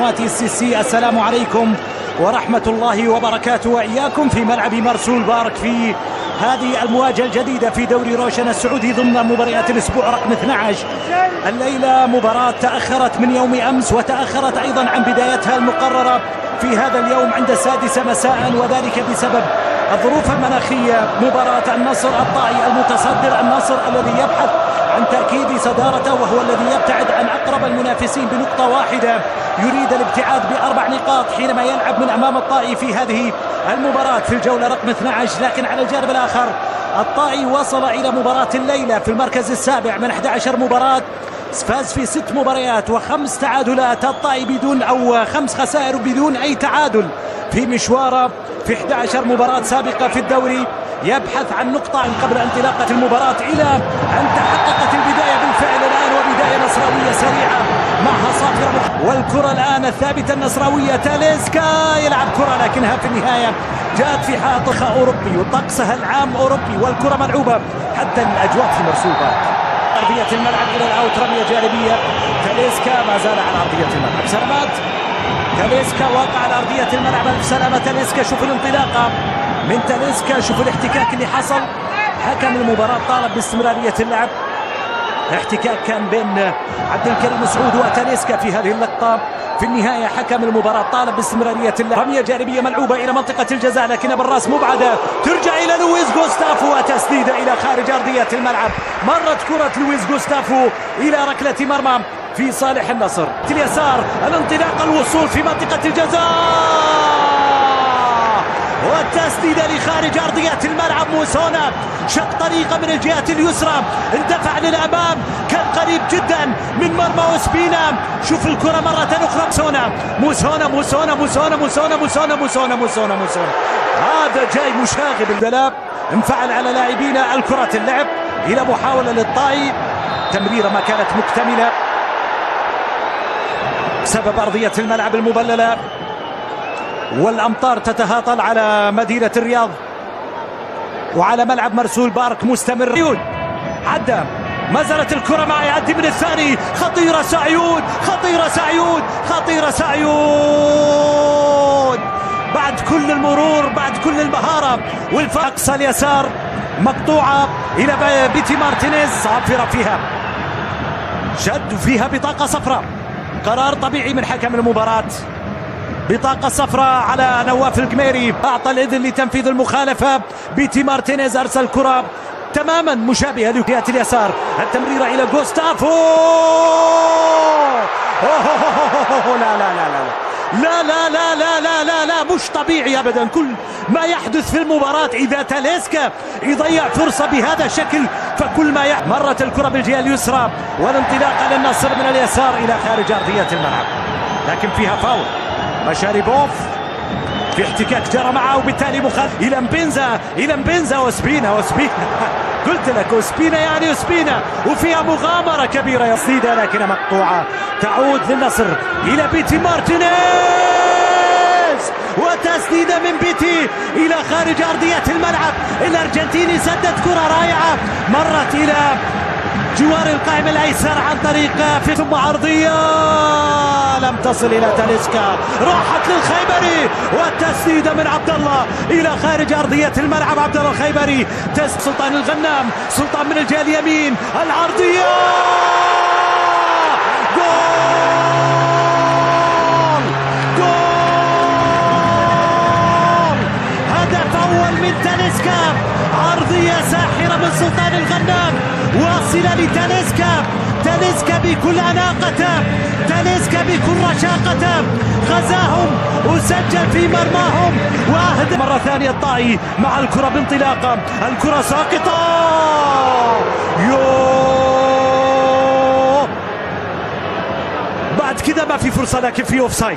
قنوات السي. السلام عليكم ورحمة الله وبركاته، وإياكم في ملعب مرسول بارك في هذه المواجهة الجديدة في دوري روشن السعودي ضمن مباريات الأسبوع رقم 12. الليلة مباراة تأخرت من يوم أمس وتأخرت أيضا عن بدايتها المقررة في هذا اليوم عند 6 مساء، وذلك بسبب الظروف المناخية. مباراة النصر الطائي المتصدر، النصر الذي يبحث عن تأكيد صدارته وهو الذي يبتعد عن أقرب المنافسين بنقطة واحدة، يريد الابتعاد ب4 نقاط حينما يلعب من أمام الطائي في هذه المباراة في الجولة رقم 12. لكن على الجانب الآخر الطائي وصل إلى مباراة الليلة في المركز السابع من 11 مباراة، فاز في 6 مباريات و5 تعادلات. الطائي بدون أو 5 خسائر بدون أي تعادل في مشواره في 11 مباراة سابقة في الدوري، يبحث عن نقطة قبل انطلاقة المباراة إلى أن تحققت البداية بالفعل الآن، وبداية نصراوية سريعة معها صافرة، والكرة الآن الثابتة النصراوية. تاليسكا يلعب كرة لكنها في النهاية جاءت في حائط أوروبي وطقسها العام أوروبي، والكرة ملعوبة حتى الأجواء في مرسول بارك. أرضية الملعب إلى الأوت، رمية جانبية. تاليسكا ما زال على أرضية الملعب. سلامات تاليسكا واقع على أرضية الملعب. ألف سلامة تاليسكا. شوف الانطلاقة من تاليسكا، شوف الاحتكاك اللي حصل. حكم المباراة طالب باستمرارية اللعب. احتكاك كان بين عبد الكريم سعود وتاليسكا في هذه اللقطة. في النهاية حكم المباراة طالب باستمرارية اللعب. رمية جانبية ملعوبة إلى منطقة الجزاء لكن بالراس مبعدة، ترجع إلى لويس غوستافو وتسديدة إلى خارج أرضية الملعب. مرت كرة لويس غوستافو إلى ركلة مرمى في صالح النصر. اليسار الانطلاق، الوصول في منطقة الجزاء والتسديدة لخارج أرضية الملعب. موسونا شق طريقة من الجهة اليسرى، اندفع للأمام، كان قريب جدا من مرمى أوسبينا. شوف الكرة مرة أخرى. موسونا هذا جاي مشاغب. الدلاب انفعل على لاعبين الكرة. اللعب إلى محاولة للطائي، تمريرة ما كانت مكتملة بسبب أرضية الملعب المبللة والأمطار تتهاطل على مدينة الرياض وعلى ملعب مرسول بارك. مستمر عدى، ما زالت الكرة مع يعدي من الثاني. خطيرة سعيود بعد كل المرور، بعد كل المهارة والأقصى اليسار مقطوعة إلى بيتي مارتينيز. صافرة فيها، شد فيها بطاقة صفراء. قرار طبيعي من حكم المباراة، بطاقة صفراء على نواف القميري. أعطى الإذن لتنفيذ المخالفة. بيتي مارتينيز أرسل كرة تماما مشابهة لجهة اليسار. التمريرة إلى غوستافو. لا مش طبيعي أبدا. كل ما يحدث في المباراة إذا تاليسكا يضيع فرصة بهذا الشكل فكل ما يحدث. مرت الكرة بالجهة اليسرى والانطلاقة للنصر من اليسار إلى خارج أرضية الملعب، لكن فيها فاول. مشاريبوف في احتكاك جرى معه وبالتالي مخالف إلى مبنزا وسبينا قلت لك وسبينا يعني وسبينا، وفيها مغامرة كبيرة يصيدها لكنها مقطوعة. تعود للنصر إلى بيتي مارتينيز وتسديدة من بيتي إلى خارج أرضية الملعب. الأرجنتيني سدد كرة رائعة مرت إلى جوار القائم الأيسر عن طريق ثم عرضية لم تصل إلى تاليسكا، راحت للخيبري والتسديدة من عبد الله إلى خارج أرضية الملعب. عبد الله الخيبري سلطان الغنام، سلطان من الجهة اليمين، العرضية جول. هدف أول من تاليسكا، عرضية ساحرة من سلطان الغنام واصلة لتاليسكا. تاليسكا بكل أناقته، تاليسكا بكل رشاقته غزاهم وسجل في مرماهم وأهدف. مرة ثانية الطائي مع الكرة بانطلاقة، الكرة ساقطة. بعد كده ما في فرصة لكن في أوفسايد.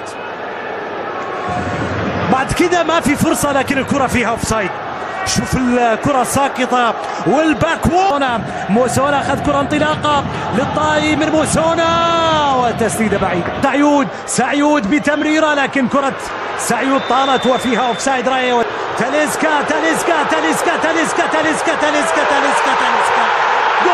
بعد كده ما في فرصة لكن الكرة فيها أوفسايد. شوف الكرة ساقطة والباك. موسونا أخذ كرة انطلاقة للطائي من موسونا وتسديدة بعيدة. سعيود بتمريرة لكن كرة سعيود طالت وفيها أوفسايد راية. تاليسكا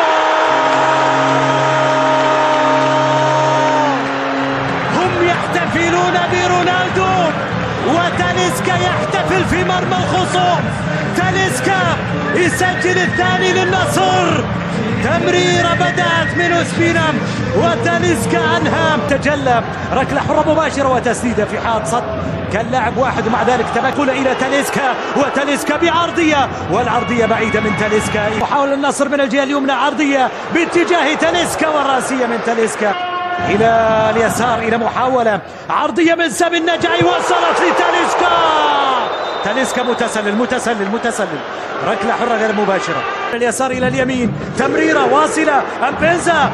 جول. هم يحتفلون يحتفلون برونالدو، وتاليسكا يحتفل في مرمى الخصوم. تاليسكا يسجل الثاني للنصر. تمريرة بدأت من أوسبينا وتاليسكا أنهى. تجلى ركلة حرة مباشرة وتسديدة في حائط صد. كان لاعب واحد ومع ذلك تمكن إلى تاليسكا، وتاليسكا بعرضية، والعرضية بعيدة من تاليسكا. محاول النصر من الجهة اليمنى، عرضية باتجاه تاليسكا والرأسية من تاليسكا إلى اليسار، إلى محاولة عرضية من سامي النجعي، وصلت لتاليسكا. تاليسكا متسلل ركلة حرة غير مباشرة. اليسار إلى اليمين، تمريرة واصلة، أمبينزا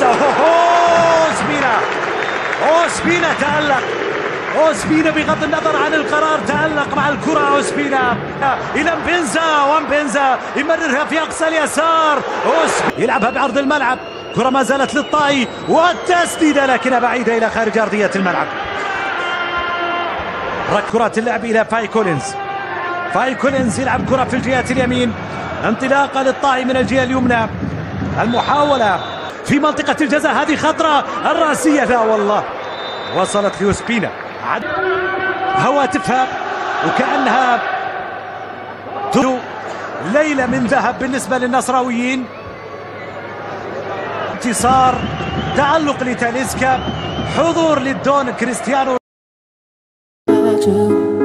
أوسبينا تألق. أوسبينا بغض النظر عن القرار تألق مع الكرة. أوسبينا إلى أمبينزا، وأمبينزا يمررها في أقصى اليسار. يلعبها بعرض الملعب، كرة ما زالت للطائي، والتسديدة لكنها بعيدة إلى خارج أرضية الملعب. كرة اللعب إلى فاي كولينز يلعب كرة في الجهة اليمين، انطلاقة للطائي من الجهة اليمنى. المحاولة في منطقة الجزاء، هذه خطرة، الرأسية لا والله، وصلت لأوسبينا. هواتفها وكأنها ليلة من ذهب بالنسبة للنصراويين. انتصار، تألق لتاليسكا، حضور للدون كريستيانو.